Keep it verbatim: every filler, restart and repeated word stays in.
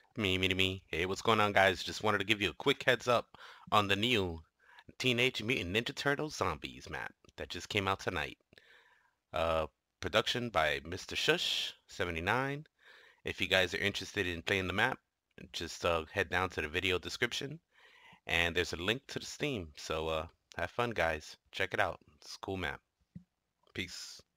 Me, me, me. Hey, what's going on, guys? Just wanted to give you a quick heads up on the new Teenage Mutant Ninja Turtles Zombies map that just came out tonight. Uh, Production by mister Shush seventy-nine. If you guys are interested in playing the map, just uh, head down to the video description and there's a link to the Steam. So uh, have fun, guys. Check it out. It's a cool map. Peace.